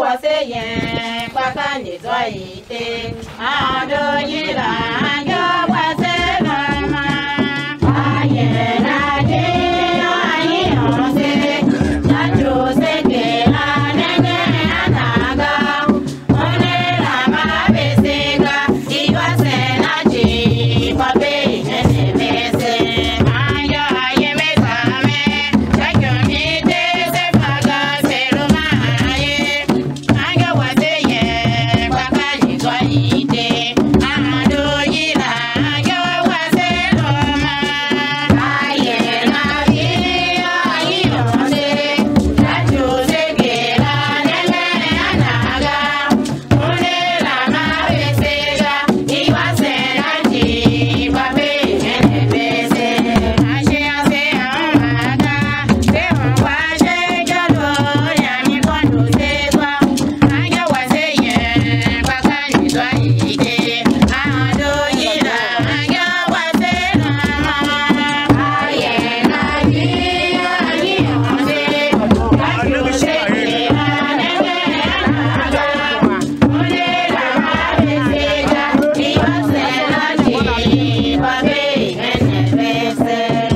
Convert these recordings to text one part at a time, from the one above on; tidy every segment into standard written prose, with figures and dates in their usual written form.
se ye kwa ka ni zo ite a do yi la yo wa se na ma a ye na je ai o se na jo se ke la ne ne anaga one la ma be se ga I wa se na ji pa be ne be se a ya ye me sa me ja yo mi de se pa ga se lo ma ye a ga wa se ye kwa ka ni zo ite a do yi la yo wa se lo ma a ye na ji ai o se na jo se ke la ne ne anaga one la ma be se ga I wa se na ji pa be ne be se a she a se a ma ga se wa she ja lo ya mi kon do se wa a ga wa se ye pa ka ni zo ite a do yi la ga wa se na ma a ye na ji ai o se na jo se ke la ne ne anaga one la ma be se ga I wa se na ji pa be ne be se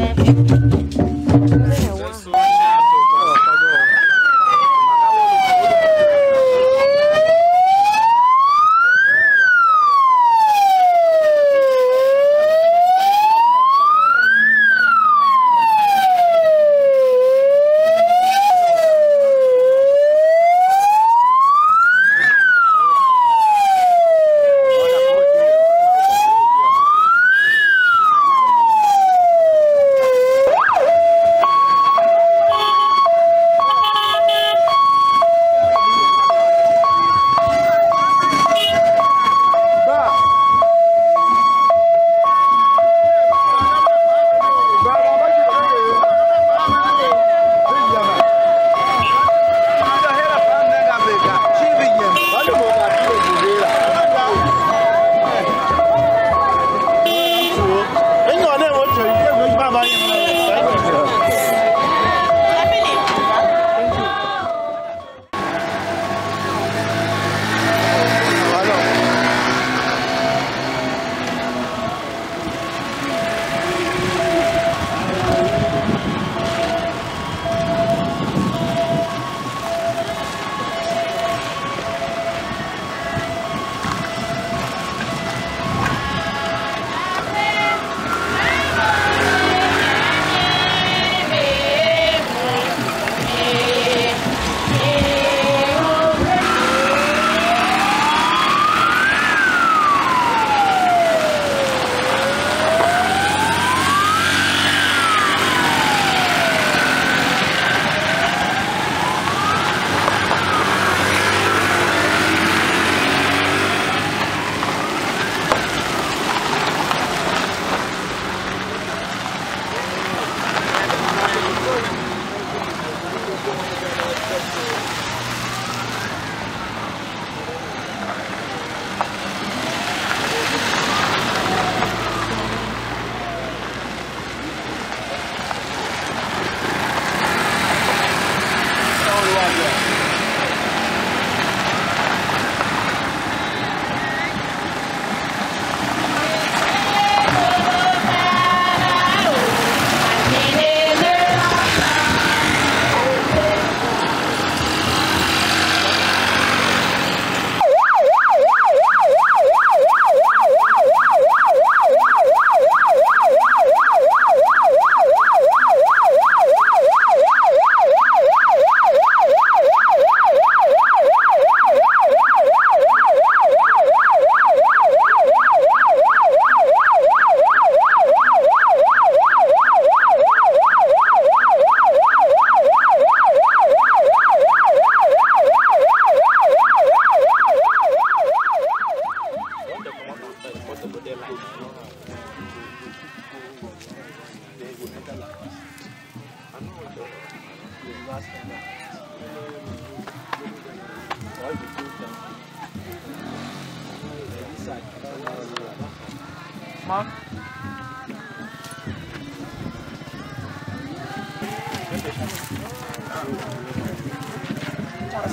Mark?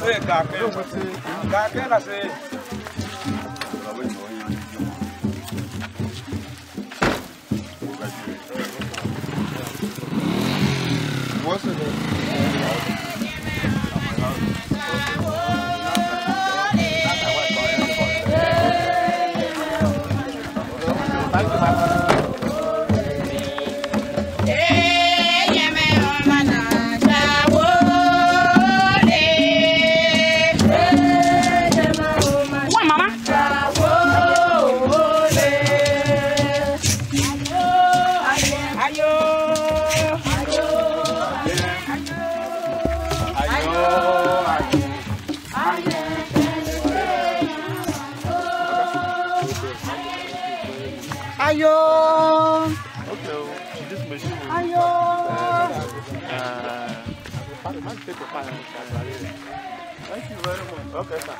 What's it? Thank you very much. Okay, sir.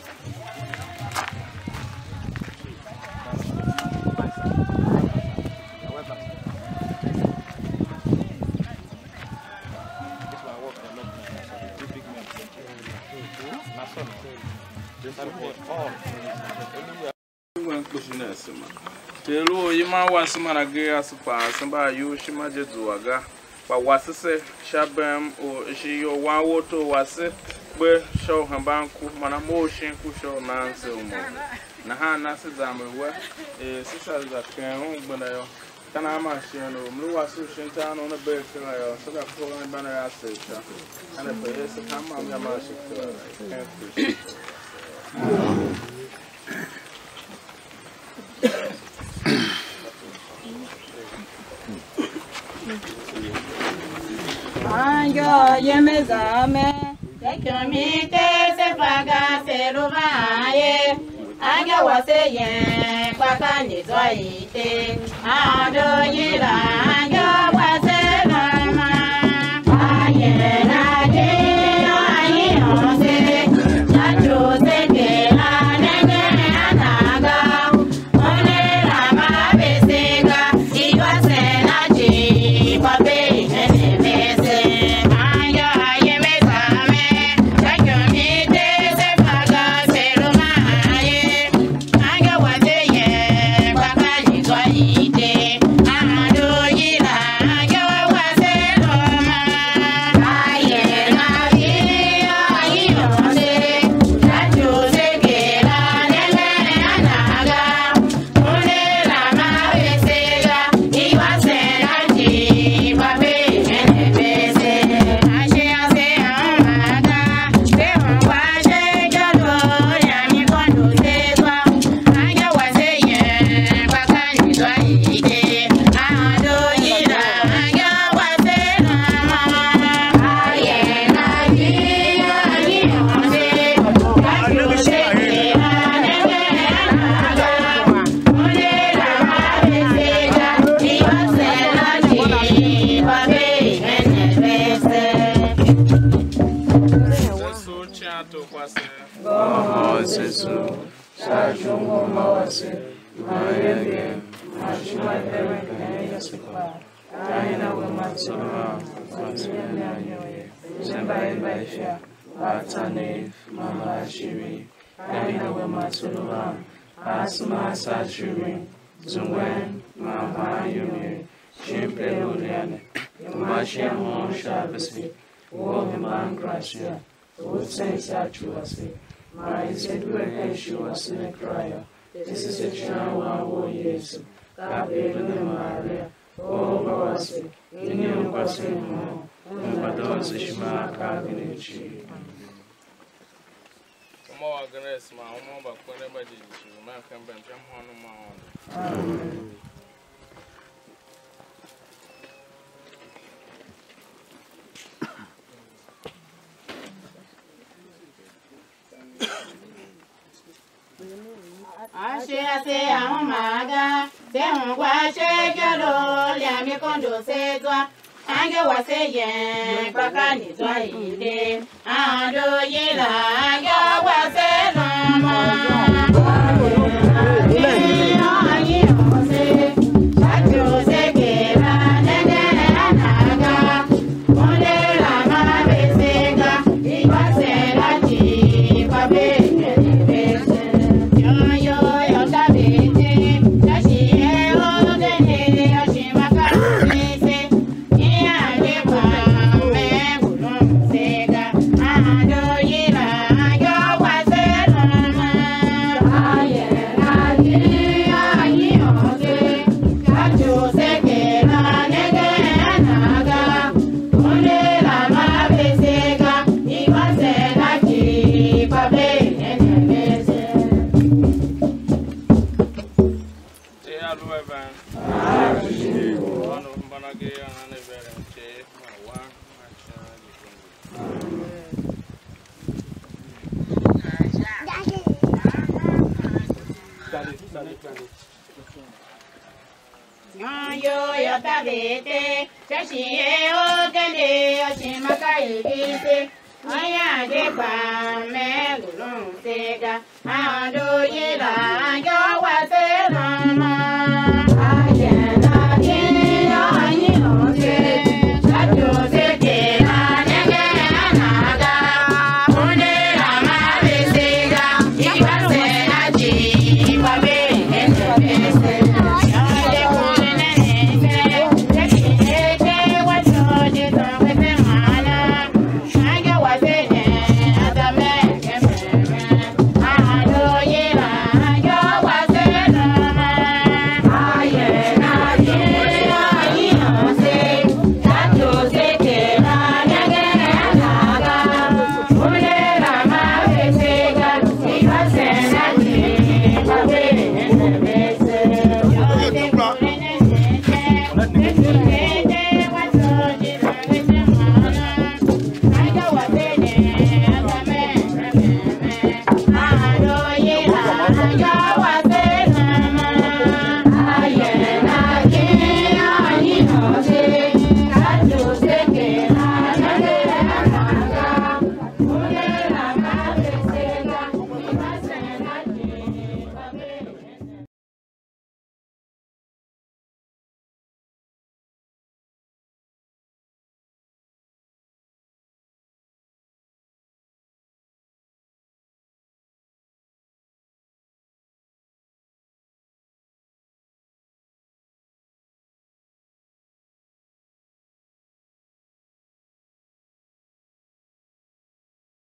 Telu yima wasima na gaya supa samba yu shima jezuaga pa wasise shabem o shiyo wawoto wase be show hambanku mana motion ku show nanse umo na ha nase zamewa sisa za kan gbana yo kana ma shino mlu wasu shinta no na be kira yo so da ko na bana ya se sha ana pe se kama ya ma shi Anjo yemezame Tekimite se faga se ruvaye Anjo waseye Kwaka nizoite Ando yira Anjo wase nama Aye na je Aye onse Nacho se ke Anenge anaga One rama besega Iwa se na ji Pape Asma Satchering, Zungwen, Mama Yumi, Shimple Uriane, Mashia Mon Shabasi, Woman Gracia, Woodsen Satuasi, my Sedway Shuas in a crier. This is a Chawa War Yes, Gabriel Maria, O Bawasi, Indian Basin, Badon Shima Kaginichi. Organize my home, but whenever you man can bend jump on my own. Ashe se amaga, se ngwashe jalo, liami kondo se twa. Ange waseye Kwakani zwaide Ando yila Ange wase nama Ayi ose Chacho sekera Nene anaga Monde lama besega Iwase lachi Yo yo tabete, chashie o kende o chimaka ibise, aya de pa me gulun sega, ando yela yo wase mama.